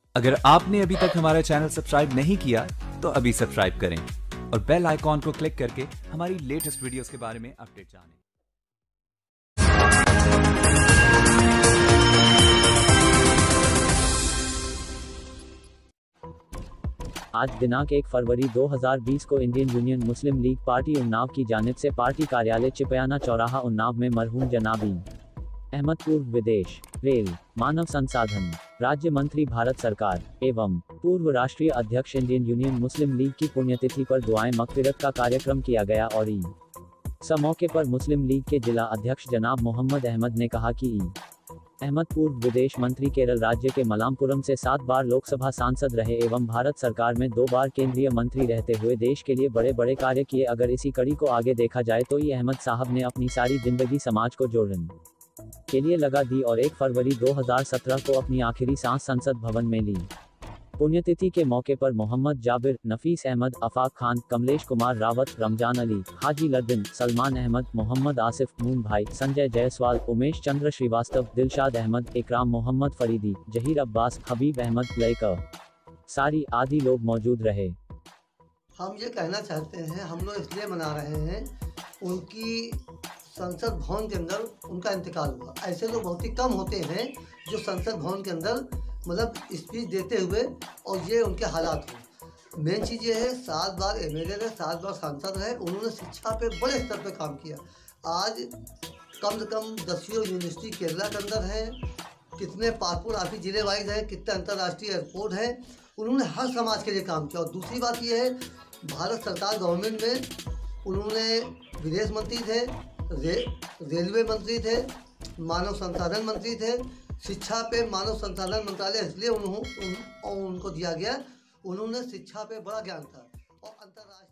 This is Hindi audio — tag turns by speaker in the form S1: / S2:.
S1: अगर आपने अभी तक हमारा चैनल सब्सक्राइब नहीं किया तो अभी सब्सक्राइब करें और बेल आइकॉन को क्लिक करके हमारी लेटेस्ट वीडियोस के बारे में अपडेट जानें।
S2: आज दिनांक 1 फरवरी 2020 को Indian Union Muslim League party Unnao की जानिब से पार्टी कार्यालय चिपयाना चौराहा उन्नाव में मरहूम जनाब अहमद पूर्व विदेश, रेल, मानव संसाधन राज्य मंत्री भारत सरकार एवं पूर्व राष्ट्रीय अध्यक्ष इंडियन यूनियन मुस्लिम लीग की पुण्यतिथि पर दुआए मगफिरत का कार्यक्रम किया गया और इस मौके पर मुस्लिम लीग के जिला अध्यक्ष जनाब मोहम्मद अहमद ने कहा कि अहमद पूर्व विदेश मंत्री केरल राज्य के मलामपुरम से 7 बार लोकसभा सांसद रहे एवं भारत सरकार में 2 बार केंद्रीय मंत्री रहते हुए देश के लिए बड़े बड़े कार्य किए। अगर इसी कड़ी को आगे देखा जाए तो अहमद साहब ने अपनी सारी जिंदगी समाज को जोड़ने के लिए लगा दी और 1 फरवरी 2017 को अपनी आखिरी सांस संसद भवन में ली। पुण्यतिथि के मौके पर मोहम्मद जाबिर, नफीस अहमद, अफाक खान, कमलेश कुमार रावत, रमजान अली, हाजी लद्दीन, सलमान अहमद, मोहम्मद आसिफ, मून भाई, संजय जायसवाल, उमेश चंद्र श्रीवास्तव, दिलशाद अहमद, इकराम मोहम्मद फरीदी, जहीर अब्बास, हबीब अहमद, लयकर सारी आदि लोग मौजूद रहे।
S3: हम ये कहना चाहते हैं, हम लोग इसलिए मना रहे हैं, उनकी संसद भवन के अंदर उनका इंतकाल हुआ। ऐसे लोग बहुत ही कम होते हैं जो संसद भवन के अंदर मतलब स्पीच देते हुए और ये उनके हालात हो। मेन चीज़ ये है, 7 बार एमएलए रहे, 7 बार सांसद रहे, उन्होंने शिक्षा पे बड़े स्तर पे काम किया। आज कम से कम 10 यूनिवर्सिटी केरला के अंदर है, कितने पासपोर्ट ऑफिस जिले वाइज है, कितने अंतर्राष्ट्रीय एयरपोर्ट है। उन्होंने हर समाज के लिए काम किया। और दूसरी बात ये है, भारत सरकार गवर्नमेंट में उन्होंने विदेश मंत्री थे, रेलवे मंत्री थे, मानव संसाधन मंत्री थे। शिक्षा पे मानव संसाधन मंत्रालय इसलिए उनको दिया गया, उन्होंने शिक्षा पे बड़ा ज्ञान था और अंतर्राष्ट्रीय